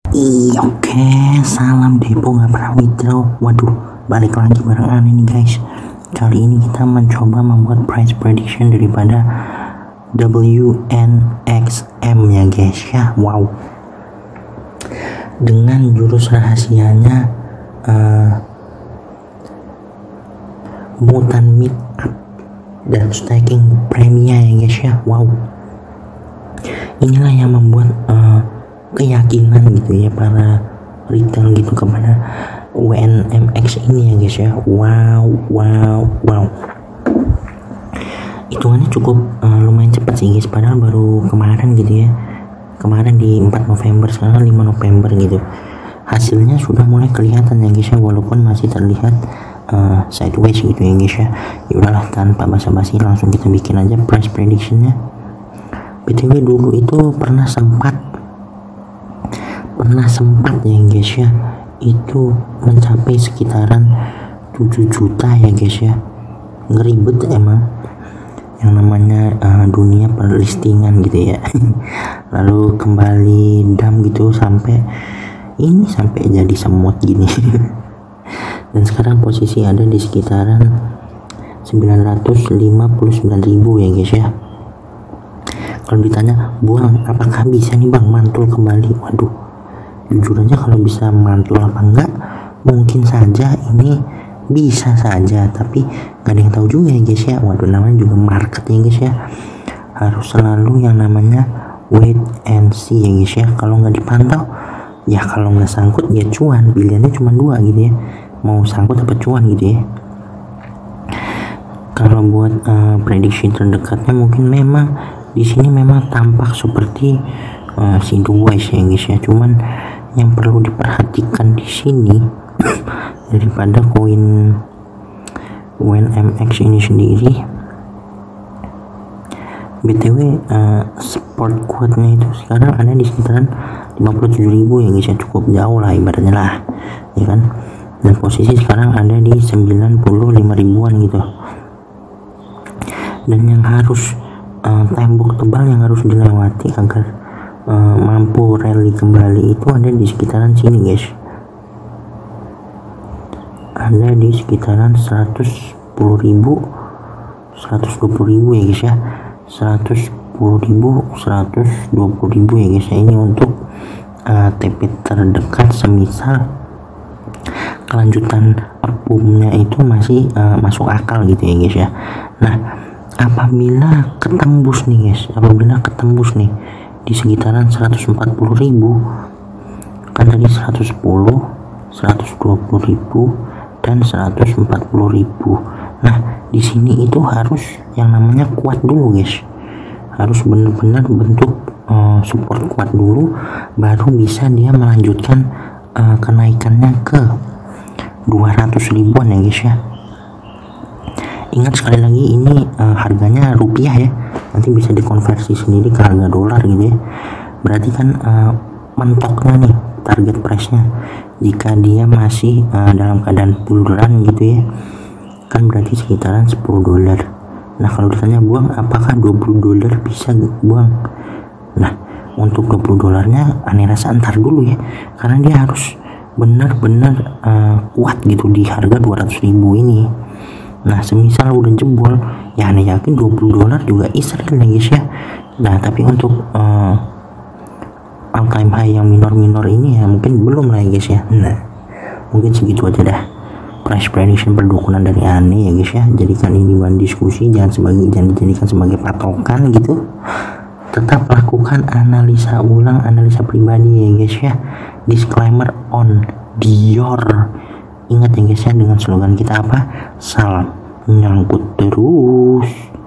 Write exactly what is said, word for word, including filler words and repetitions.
Iya, oke, salam depo nggak pernah withdraw. Waduh, balik lagi bareng aneh nih guys. Kali ini kita mencoba membuat price prediction daripada W N X M ya guys ya. Wow, dengan jurus rahasianya uh, mutant meet up dan staking premia ya guys ya. Wow, inilah yang membuat uh, keyakinan gitu ya para retail gitu kepada W N M X ini ya guys ya. Wow wow wow, hitungannya cukup uh, lumayan cepat sih guys, padahal baru kemarin gitu ya, kemarin di empat November, sekarang lima November gitu. Hasilnya sudah mulai kelihatan ya guys ya, walaupun masih terlihat uh, sideways gitu ya guys ya. Yaudahlah, tanpa basa-basi langsung kita bikin aja price predictionnya. B T W dulu itu pernah sempat pernah sempat ya guys ya, itu mencapai sekitaran tujuh juta ya guys ya. Ngeribet emang yang namanya uh, dunia perlistingan gitu ya. Lalu kembali dam gitu sampai ini sampai jadi semut gini. Dan sekarang posisi ada di sekitaran sembilan ratus lima puluh sembilan ribu ya guys ya. Kalau ditanya, "Buang, apakah bisa nih Bang mantul kembali?" Waduh, jujur aja kalau bisa mantul apa enggak, mungkin saja ini bisa saja, tapi gak ada yang tahu juga ya guys ya. Waduh, namanya juga market ya guys ya, harus selalu yang namanya wait and see ya guys ya. Kalau nggak dipantau ya, kalau nggak sangkut ya cuan, pilihannya cuma dua gitu ya, mau sangkut apa cuan gitu ya. Kalau buat uh, prediksi terdekatnya mungkin memang di sini memang tampak seperti uh, sideways ya guys ya. Cuman yang perlu diperhatikan di sini daripada koin W N M X ini sendiri, B T W uh, support kuatnya itu sekarang ada di sekitaran lima puluh tujuh ribu ya guys ya, cukup jauh lah ibaratnya lah ya kan. Dan posisi sekarang ada di sembilan puluh lima ribuan gitu. Dan yang harus uh, tembok tebal yang harus dilewati agar uh, mampu rally kembali itu ada di sekitaran sini guys, ada di sekitaran seratus sepuluh ribu, seratus dua puluh ribu ya guys ya, seratus sepuluh ribu, seratus dua puluh ribu ya guys ya. Ini untuk uh, T P terdekat semisal kelanjutan upboomnya itu masih uh, masuk akal gitu ya guys ya. Nah, apabila ketembus nih guys, apabila ketembus nih di sekitaran seratus empat puluh ribu, kan tadi seratus sepuluh, seratus dua puluh ribu dan seratus empat puluh ribu. Nah, di sini itu harus yang namanya kuat dulu guys, harus benar-benar bentuk uh, support kuat dulu, baru bisa dia melanjutkan uh, kenaikannya ke dua ratus ribuan ya guys ya. Ingat sekali lagi ini uh, harganya rupiah ya, nanti bisa dikonversi sendiri ke harga dolar gitu ya. Berarti kan uh, mentoknya nih target price-nya, jika dia masih uh, dalam keadaan bull run gitu ya, kan berarti sekitaran sepuluh dolar. Nah, kalau ditanya Buang apakah dua puluh dolar bisa Buang? Nah, untuk dua puluh dolarnya aneh rasa antar dulu ya, karena dia harus benar-benar uh, kuat gitu di harga dua ratus ribu ini. Nah, semisal udah jebol ya, aneh yakin dua puluh dolar juga Israel ya guys ya. Nah, tapi untuk uh, all time high yang minor-minor ini ya mungkin belum lah ya guys ya. Nah, mungkin segitu aja dah price prediction perdukunan dari aneh ya guys ya. Jadikan ini bahan diskusi, jangan sebagai jangan dijadikan sebagai patokan gitu. Tetap lakukan analisa ulang, analisa pribadi ya guys ya. Disclaimer on Dior. Ingat ya guys ya, dengan slogan kita apa? Salam nyangkut terus.